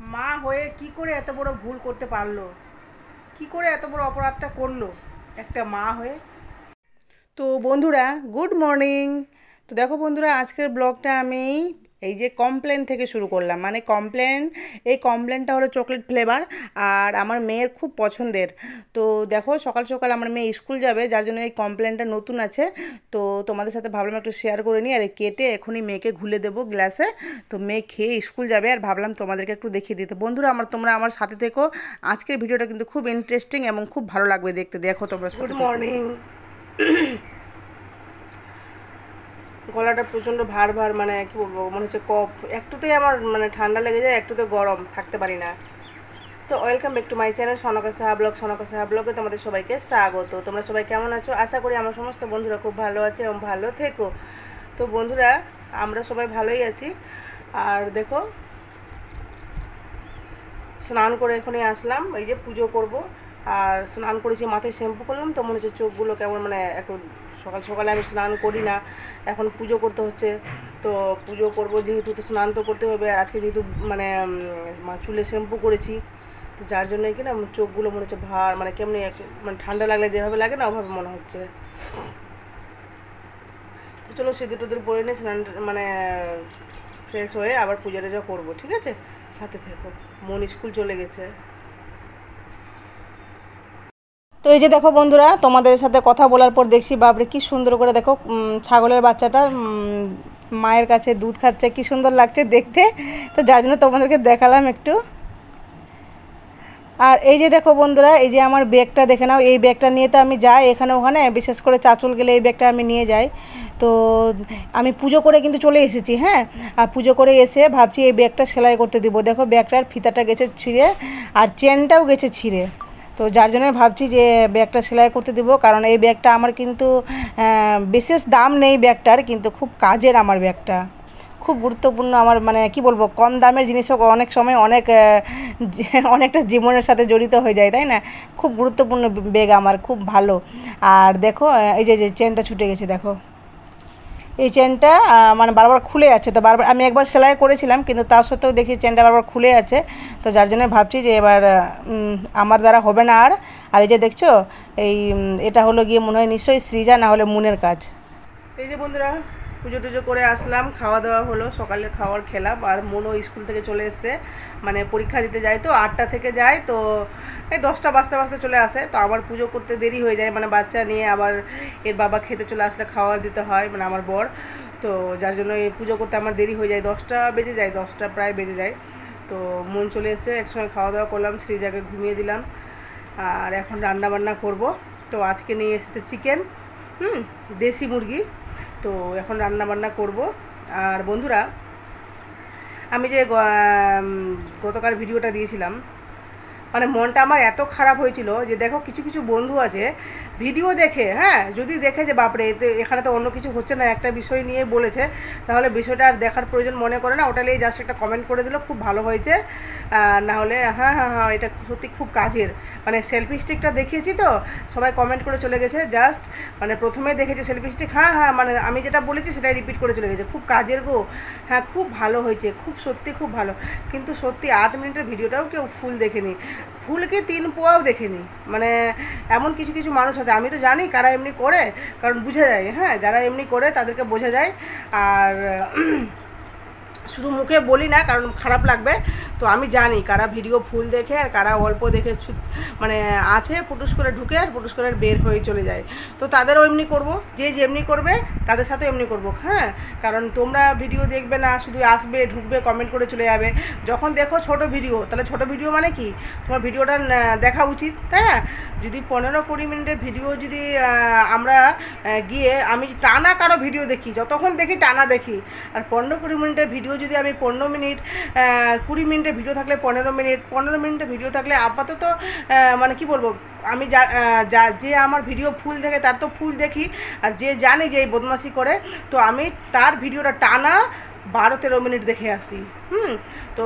মা হয়ে কি করে এত বড় ভুল করতে পারলো, কি করে এত বড় অপরাধটা করলো একটা মা হয়ে। তো বন্ধুরা গুড মর্নিং। তো দেখো বন্ধুরা, আজকের ব্লগটা আমি এই যে কমপ্লেন থেকে শুরু করলাম। মানে এই কমপ্লেনটা হলো চকলেট ফ্লেভার, আর আমার মেয়ের খুব পছন্দের। তো দেখো সকাল সকাল আমার মেয়ে স্কুল যাবে, যার জন্য এই কমপ্লেনটা নতুন আছে। তো তোমাদের সাথে ভাবলাম একটু শেয়ার করে নিই, আর কেটে এখনই মেয়েকে ঘুলে দেবো গ্লাসে। তো মেয়ে খেয়ে স্কুল যাবে, আর ভাবলাম তোমাদেরকে একটু দেখিয়ে দিতে। বন্ধুরা তোমরা আমার সাথে থেকো, আজকের ভিডিওটা কিন্তু খুব ইন্টারেস্টিং এবং খুব ভালো লাগবে দেখতে। দেখো তোমরা। Good morning. গলাটা প্রচণ্ড ভার ভার, মানে কি বলবো, মনে হচ্ছে কফ। একটুতেই আমার মানে ঠান্ডা লেগে যায়, একটুতে গরম, থাকতে পারি না। তো welcome back to my channel Sonka Saha ব্লগে তোমাদের সবাইকে স্বাগত। তোমরা সবাই কেমন আছো? আশা করি আমার সমস্ত বন্ধুরা খুব ভালো আছে এবং ভালো থেকো। তো বন্ধুরা, আমরা সবাই ভালোই আছি। আর দেখো, স্নান করে এখনই আসলাম, এই যে পুজো করব। আর স্নান করেছি, মাথায় শ্যাম্পু করলাম, তো মনে হচ্ছে চোখগুলো কেমন, মানে একটু সকাল সকালে আমি স্নান করি না, এখন পুজো করতে হচ্ছে। তো পুজো করব যেহেতু, তো স্নান তো করতে হবে। আর আজকে যেহেতু মানে চুলে শ্যাম্পু করেছি, তো যার জন্যই কি না চোখগুলো মনে হচ্ছে ভার, মানে কেমনি মানে ঠান্ডা লাগলে যেভাবে লাগে না ওভাবে মনে হচ্ছে। তো চলো সিঁদুর টুদুর পরে নিয়ে স্নান মানে ফ্রেশ হয়ে আবার পুজো টুজো করবো, ঠিক আছে? সাথে থেকো। মন স্কুল চলে গেছে। তো এই যে দেখো বন্ধুরা, তোমাদের সাথে কথা বলার পর দেখছি বাপরে কি সুন্দর করে দেখো ছাগলের বাচ্চাটা মায়ের কাছে দুধ খাচ্ছে, কি সুন্দর লাগছে দেখতে। তো যার জন্য তোমাদেরকে দেখালাম একটু। আর এই যে দেখো বন্ধুরা, এই যে আমার ব্যাগটা দেখে নাও। এই ব্যাগটা নিয়ে তো আমি যাই এখানে ওখানে, বিশেষ করে চাচল গেলে এই ব্যাগটা আমি নিয়ে যাই। তো আমি পুজো করে কিন্তু চলে এসেছি, হ্যাঁ। আর পুজো করে এসে ভাবছি এই ব্যাগটা সেলাই করতে দিব। দেখো ব্যাগটার ফিতাটা গেছে ছিঁড়ে, আর চেনটাও গেছে ছিঁড়ে। তো যার জন্য ভাবছি যে ব্যাগটা সেলাই করতে দিব, কারণ এই ব্যাগটা আমার কিন্তু বিশেষ দাম নেই ব্যাগটার, কিন্তু খুব কাজের আমার ব্যাগটা, খুব গুরুত্বপূর্ণ আমার। মানে কি বলবো, কম দামের জিনিসও অনেক সময় অনেকটা জীবনের সাথে জড়িত হয়ে যায়, তাই না? খুব গুরুত্বপূর্ণ ব্যাগ আমার, খুব ভালো। আর দেখো এই যে চেনটা ছুটে গেছে, দেখো এই চেনটা মানে বারবার খুলে যাচ্ছে। তো বারবার আমি একবার সেলাই করেছিলাম, কিন্তু তা সত্ত্বেও দেখি চেনটা বারবার খুলে আছে। তো যার জন্য ভাবছি যে এবার আমার দ্বারা হবে না আর। আর এই যে দেখছো, এটা হলো গিয়ে মনে হয় নিশ্চয়ই সৃজা না হলে মুনের কাজ। এই যে বন্ধুরা, পুজো টুজো করে আসলাম, খাওয়া দাওয়া হলো, সকালে খাবার খেলাম। আর মনও স্কুল থেকে চলে এসছে, মানে পরীক্ষা দিতে যায়, তো 8টা থেকে যায়, তো এই 10টা বাজতে বাজতে চলে আসে। তো আমার পুজো করতে দেরি হয়ে যায়, মানে বাচ্চা নিয়ে আবার এর বাবা খেতে চলে আসলে খাবার দিতে হয়, মানে আমার বর। তো যার জন্য এই পুজো করতে আমার দেরি হয়ে যায়, 10টা বেজে যায়, 10টা প্রায় বেজে যায়। তো মন চলে এসে একসঙ্গে খাওয়া দাওয়া করলাম, সৃজাকে ঘুমিয়ে দিলাম। আর এখন রান্না বান্না করব। তো আজকে নিয়ে এসেছে চিকেন, দেশি মুরগি। তো এখন রান্না বান্না করব। আর বন্ধুরা, আমি যে গতকাল ভিডিওটা দিয়েছিলাম, মানে মনটা আমার এত খারাপ হয়েছিল যে দেখো কিছু কিছু বন্ধু আছে ভিডিও দেখে, হ্যাঁ, যদি দেখে যে বাপরে এখানে তো অন্য কিছু হচ্ছে না, একটা বিষয় নিয়ে বলেছে, তাহলে বিষয়টা আর দেখার প্রয়োজন মনে করে না, ওটা নিয়ে জাস্ট একটা কমেন্ট করে দিল খুব ভালো হয়েছে, না হলে হ্যাঁ হ্যাঁ হ্যাঁ এটা সত্যি খুব কাজের। মানে সেলফি স্টিকটা দেখিয়েছি, তো সবাই কমেন্ট করে চলে গেছে, জাস্ট মানে প্রথমে দেখেছে সেলফি স্টিক, হ্যাঁ হ্যাঁ মানে আমি যেটা বলেছি সেটাই রিপিট করে চলে গেছে, খুব কাজের গো, হ্যাঁ খুব ভালো হয়েছে, খুব সত্যি খুব ভালো। কিন্তু সত্যি 8 মিনিটের ভিডিওটাও কেউ ফুল দেখেনি, ফুলকে 3 পোয়াও দেখেনি। মানে এমন কিছু কিছু মানুষ আছে, আমি তো জানি কারা এমনি করে, কারণ বোঝা যায়, হ্যাঁ, যারা এমনি করে তাদেরকে বোঝা যায়। আর শুধু মুখে বলি না, কারণ খারাপ লাগবে। তো আমি জানি কারা ভিডিও ফুল দেখে আর কারা অল্প দেখে মানে আছে, পুটুস করে ঢুকে আর পুটুস করে বের হয়ে চলে যায়। তো তাদেরও এমনি করব, যে যেমনি করবে তাদের সাথে এমনি করব, হ্যাঁ। কারণ তোমরা ভিডিও দেখবে না, শুধু আসবে ঢুকবে কমেন্ট করে চলে যাবে। যখন দেখো ছোট ভিডিও, তাহলে ছোট ভিডিও মানে কি, তোমার ভিডিওটা দেখা উচিত, তাই না? যদি 15-20 মিনিটের ভিডিও যদি আমরা গিয়ে আমি টানা কারো ভিডিও দেখি, যতক্ষণ দেখি টানা দেখি, আর 15-20 মিনিটের ভিডিও যদি আমি 15 মিনিট 20 মিনিটের ভিডিও থাকলে 15 মিনিট, 15 মিনিটের ভিডিও থাকলে আপাতত মানে কি বলবো, আমি যে আমার ভিডিও ফুল দেখে তার তো ফুল দেখি, আর যে জানি যে এই বদমাশি করে, তো আমি তার ভিডিওটা টানা 12-13 মিনিট দেখে আসি। তো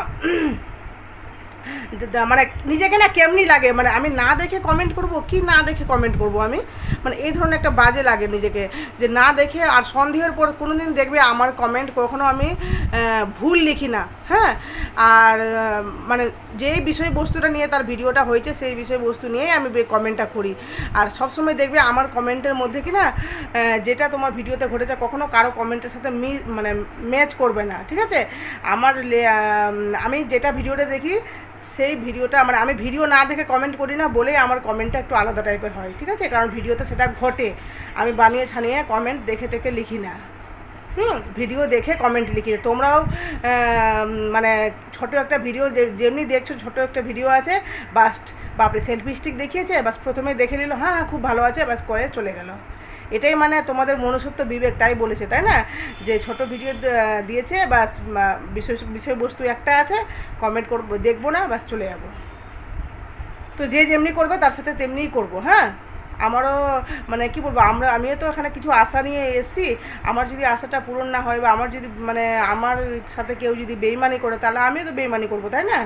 মানে নিজেকে না কেমনি লাগে, মানে আমি না দেখে কমেন্ট করব কি না দেখে কমেন্ট করব, আমি মানে এই ধরনের একটা বাজে লাগে নিজেকে, যে না দেখে। আর সন্দেহের পর কোনো দিন দেখবে আমার কমেন্ট কখনো আমি ভুল লিখি না, হ্যাঁ। আর মানে যেই বিষয়বস্তুটা নিয়ে তার ভিডিওটা হয়েছে সেই বিষয়বস্তু নিয়েই আমি কমেন্টটা করি। আর সবসময় দেখবে আমার কমেন্টের মধ্যে কি না যেটা তোমার ভিডিওতে ঘটেছে কখনো কারো কমেন্টের সাথে মানে ম্যাচ করবে না, ঠিক আছে। আমি যেটা ভিডিওটা দেখি সেই ভিডিওটা মানে আমি ভিডিও না দেখে কমেন্ট করি না বলেই আমার কমেন্টটা একটু আলাদা টাইপের হয়, ঠিক আছে। কারণ ভিডিওতে সেটা ঘটে, আমি বানিয়ে ছানিয়ে কমেন্ট দেখে টেকে লিখি না, ভিডিও দেখে কমেন্ট লিখি। তোমরাও মানে ছোটো একটা ভিডিও যেমনি দেখছো, ছোটো একটা ভিডিও আছে, বাস বাপরে সেলফি স্টিক দেখিয়েছে, বাস প্রথমে দেখে নিল হ্যাঁ খুব ভালো আছে, বাস করে চলে গেল। এটাই মানে তোমাদের মনুষ্যত্ব বিবেক, তাই বলেছে, তাই না, যে ছোট ভিডিও দিয়েছে বাস বিষয়বস্তু একটা আছে, কমেন্ট করবো, দেখবো না, বাস চলে যাবো। তো যে যেমনি করবে তার সাথে তেমনিই করবো। হ্যাঁ, আমারও মানে কি বলবো, আমিও তো এখানে কিছু আশা নিয়ে এসেছি। আমার যদি আশাটা পূরণ না হয় বা আমার যদি মানে আমার সাথে কেউ যদি বেইমানি করে, তাহলে আমিও তো বেইমানি করবো, তাই না।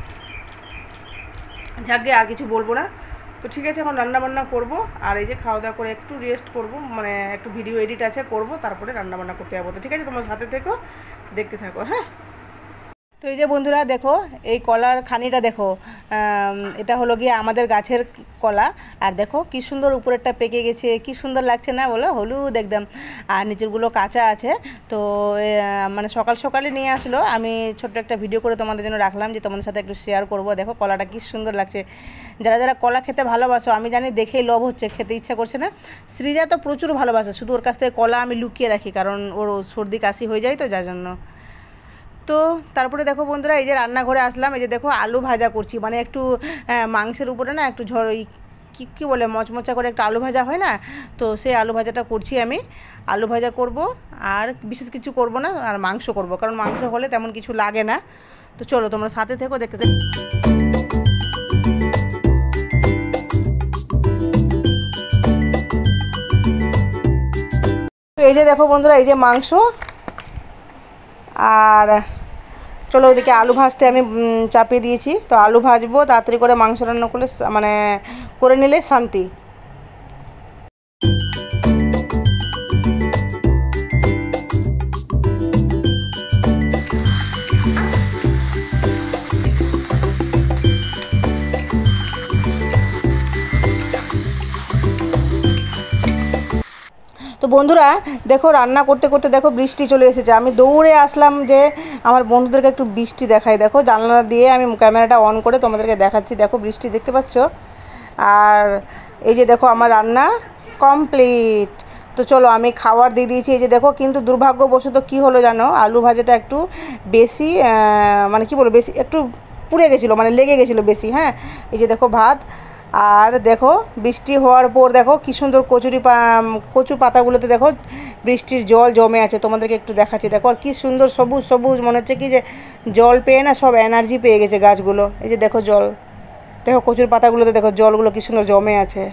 যাকে আর কিছু বলবো না। তো ঠিক আছে, এখন রান্নাবান্না করবো, আর এই যে খাওয়া দাওয়া করে একটু রেস্ট করবো, মানে একটু ভিডিও এডিট আছে করবো, তারপরে রান্নাবান্না করতে যাবো। তো ঠিক আছে, তোমার সাথে থেকো, দেখতে থাকো। হ্যাঁ, তো এই যে বন্ধুরা দেখো, এই কলার খানিটা দেখো, এটা হলো গিয়ে আমাদের গাছের কলা। আর দেখো কি সুন্দর উপরেরটা পেকে গেছে, কি সুন্দর লাগছে না বলো, হলুদ একদম, আর নিচেরগুলো কাঁচা আছে। তো মানে সকাল সকালে নিয়ে আসলো, আমি ছোট্ট একটা ভিডিও করে তোমাদের জন্য রাখলাম, যে তোমাদের সাথে একটু শেয়ার করব। দেখো কলাটা কি সুন্দর লাগছে। যারা যারা কলা খেতে ভালোবাসো, আমি জানি দেখেই লোভ হচ্ছে, খেতে ইচ্ছা করছে না। সৃজা তো প্রচুর ভালোবাসে, শুধু ওর কাছ থেকে কলা আমি লুকিয়ে রাখি, কারণ ওর সর্দি কাশি হয়ে যায়, তো যার জন্য। তো তারপরে দেখো বন্ধুরা, এই যে রান্নাঘরে আসলাম, এই যে দেখো আলু ভাজা করছি, মানে একটু মাংসের উপরে না একটু কী বলে মচমচা করে একটা আলু ভাজা হয় না, তো সেই আলু ভাজাটা করছি আমি। আলু ভাজা করব, আর বিশেষ কিছু করব না, আর মাংস করব, কারণ মাংস হলে তেমন কিছু লাগে না। তো চলো তোমরা সাথে থেকো, দেখতে থাকো। তো এই যে দেখো বন্ধুরা, এই যে মাংস, আর চলো ওইদিকে আলু ভাজতে আমি চাপিয়ে দিয়েছি। তো আলু ভাজবো, তাড়াতাড়ি করে মাংস রান্না করলে মানে করে নিলে শান্তি। তো বন্ধুরা দেখো, রান্না করতে করতে দেখো বৃষ্টি চলে এসেছে। আমি দৌড়ে আসলাম যে আমার বন্ধুদেরকে একটু বৃষ্টি দেখাই। দেখো জানলা দিয়ে আমি ক্যামেরাটা অন করে তোমাদেরকে দেখাচ্ছি, দেখো বৃষ্টি দেখতে পাচ্ছ। আর এই যে দেখো আমার রান্না কমপ্লিট। তো চলো আমি খাবার দিয়ে দিয়েছি, এই যে দেখো। কিন্তু দুর্ভাগ্যবশত কি হলো জানো, আলু ভাজাটা একটু বেশি মানে কি বলবো, বেশি একটু পুড়ে গেছিলো, মানে লেগে গেছিলো বেশি। হ্যাঁ, এই যে দেখো ভাত। আর দেখো বৃষ্টি হওয়ার পর দেখো কি সুন্দর কচু পাতাগুলোতে দেখো বৃষ্টির জল জমে আছে, তোমাদেরকে একটু দেখাচ্ছি। দেখো আর কি সুন্দর সবুজ সবুজ, মনে হচ্ছে কি যে জল পেয়ে না সব এনার্জি পেয়ে গেছে গাছগুলো। এই যে দেখো জল, দেখো কচুর পাতাগুলোতে দেখো জলগুলো কি সুন্দর জমে আছে।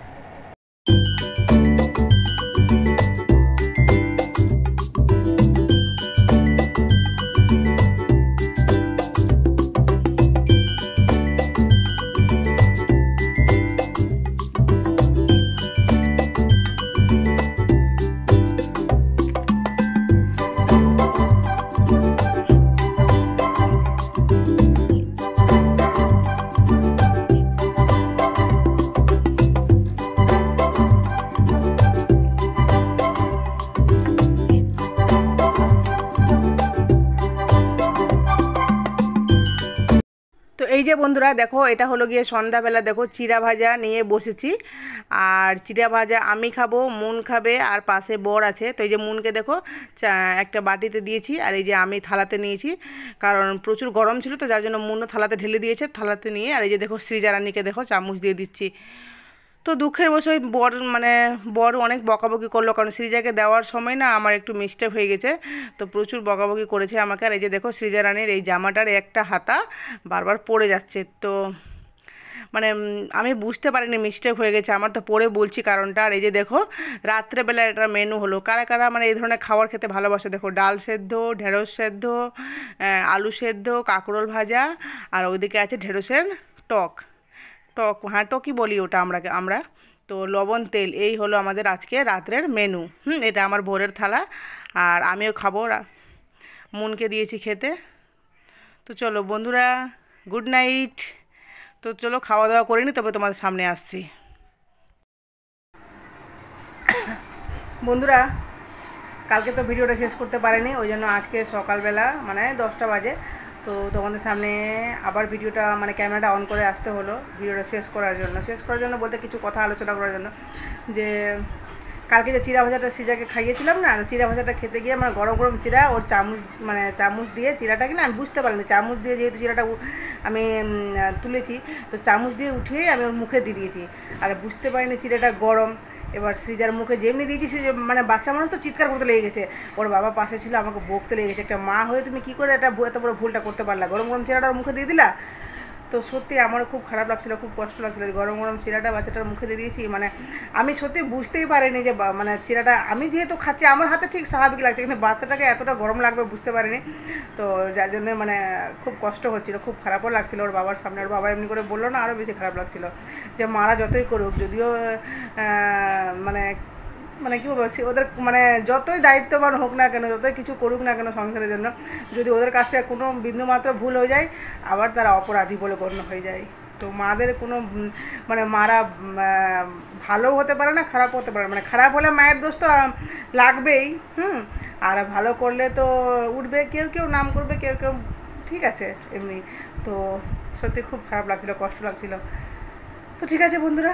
তো এই যে বন্ধুরা দেখো, এটা হলো গিয়ে সন্ধ্যাবেলা, দেখো চিড়া ভাজা নিয়ে বসেছি। আর চিড়া ভাজা আমি খাবো, মুন খাবে, আর পাশে বর আছে। তো এই যে মুনকে দেখো একটা বাটিতে দিয়েছি, আর এই যে আমি থালাতে নিয়েছি, কারণ প্রচুর গরম ছিল, তো যার জন্য মুনও থালাতে ঢেলে দিয়েছে, থালাতে নিয়ে। আর এই যে দেখো সৃজা রানীকে দেখো চামচ দিয়ে দিচ্ছি। তো দুঃখের বিষয়, বর অনেক বকাবকি করলো, কারণ সৃজাকে দেওয়ার সময় না আমার একটু মিস্টেক হয়ে গেছে, তো প্রচুর বকাবকি করেছে আমাকে। আর এই যে দেখো সৃজা রানীর এই জামাটার একটা হাতা বারবার পড়ে যাচ্ছে, তো মানে আমি বুঝতে পারিনি মিস্টেক হয়ে গেছে আমার, তো পরে বলছি কারণটা। আর এই যে দেখো রাত্রেবেলা একটা মেনু হলো, কারা কারা মানে এই ধরনের খাবার খেতে ভালোবাসে। দেখো ডাল সেদ্ধ, ঢেঁড়স সেদ্ধ, আলু সেদ্ধ, কাঁকরোল ভাজা, আর ওইদিকে আছে ঢেঁড়সের টক। হ্যাঁ টকই বলি ওটা আমরা। তো লবণ তেল, এই হলো আমাদের আজকে রাত্রের মেনু। এটা আমার ভোরের থালা, আর আমিও খাবো, মুনকে দিয়েছি খেতে। তো চলো বন্ধুরা, গুড নাইট। তো চলো খাওয়া দাওয়া করে নি, তবে তোমাদের সামনে আসছি। বন্ধুরা, কালকে তো ভিডিওটা শেষ করতে পারিনি, ওই জন্য আজকে সকালবেলা মানে 10টা বাজে তো তোমাদের সামনে আবার ভিডিওটা মানে ক্যামেরাটা অন করে আসতে হলো ভিডিওটা শেষ করার জন্য বলতে কিছু কথা আলোচনা করার জন্য। যে কালকে যে চিড়া ভাজাটা সিজাকে খাইয়েছিলাম না, চিড়া ভাজাটা খেতে গিয়ে মানে গরম গরম চিড়া ওর চামচ দিয়ে চিড়াটাকে না আমি বুঝতে পারিনি, চামচ দিয়ে যেহেতু চিড়াটা আমি তুলেছি তো চামচ দিয়ে উঠিয়ে আমি ওর মুখে দিয়ে দিয়েছি, আর বুঝতে পারিনি চিড়াটা গরম। এবার সৃজার মুখে যেমনি দিয়েছি সে মানে বাচ্চা মানুষ তো চিৎকার করতে লেগে গেছে, ওর বাবা পাশে ছিল, আমাকে বকতে লেগে গেছে, একটা মা হয়ে তুমি কী করে এত বড় ভুলটা করতে পারলা, গরম গরম চিড়াটা ওর মুখে দিয়ে দিলা। তো সত্যি আমারও খুব খারাপ লাগছিলো, খুব কষ্ট লাগছিলো, গরম গরম চিড়াটা বাচ্চাটার মুখে দিয়ে দিয়েছি। মানে আমি সত্যি বুঝতেই পারিনি যে মানে চিড়াটা আমি যেহেতু খাচ্ছি আমার হাতে ঠিক স্বাভাবিক লাগছে, কিন্তু বাচ্চাটাকে এতটা গরম লাগবে বুঝতে পারিনি। তো যার জন্য মানে খুব কষ্ট হচ্ছিলো, খুব খারাপও লাগছিলো ওর বাবার সামনে। ওর বাবা এমনি করে বললো না, আরও বেশি খারাপ লাগছিলো যে মারা যতই করুক, যদিও মানে মানে কী বলবো, ওদের মানে যতই দায়িত্ববান হোক না কেন, যতই কিছু করুক না কেন সংসারের জন্য, যদি ওদের কাছ থেকে কোনো বিন্দুমাত্র ভুল হয়ে যায় আবার তারা অপরাধী বলে গণ্য হয়ে যায়। তো মাদের কোনো মানে মারা ভালো হতে পারে না, খারাপ হতে পারে, মানে খারাপ হলে মায়ের দোষ তো লাগবেই, আর ভালো করলে তো উঠবে, কেউ কেউ নাম করবে, কেউ কেউ ঠিক আছে এমনি। তো সত্যি খুব খারাপ লাগছিলো, কষ্ট লাগছিলো। তো ঠিক আছে বন্ধুরা,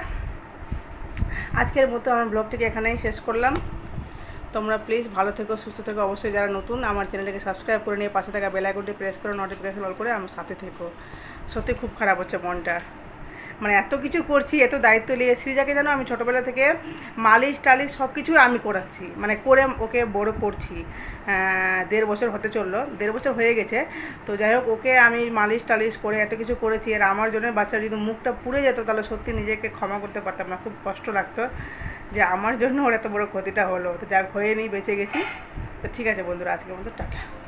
আজকের মতো আমার ব্লগটিকে এখানেই শেষ করলাম। তোমরা প্লিজ ভালো থেকো, সুস্থ থেকো, অবশ্যই যারা নতুন আমার চ্যানেলটাকে সাবস্ক্রাইব করে নিয়ে পাশে থাকা বেল আইকনটি প্রেস করে নোটিফিকেশন অল করে আমার সাথে থেকো। সত্যি খুব খারাপ হচ্ছে মনটা, মানে এত কিছু করছি, এত দায়িত্ব নিয়ে সৃজাকে যেন আমি ছোটোবেলা থেকে মালিশ টালিশ সব কিছুই আমি করাচ্ছি, মানে করে ওকে বড় করছি। 1.5 বছর হতে চললো, 1.5 বছর হয়ে গেছে। তো যাই হোক, ওকে আমি মালিশ টালিশ করে এত কিছু করেছি, আর আমার জন্য বাচ্চার যদি মুখটা পুড়ে যেত তাহলে সত্যি নিজেকে ক্ষমা করতে পারতাম না, খুব কষ্ট লাগতো যে আমার জন্য ওর এত বড় ক্ষতিটা হলো। তো যাক, হয়ে নিই, বেঁচে গেছি। তো ঠিক আছে বন্ধুরা, আজকের মতো টাটা।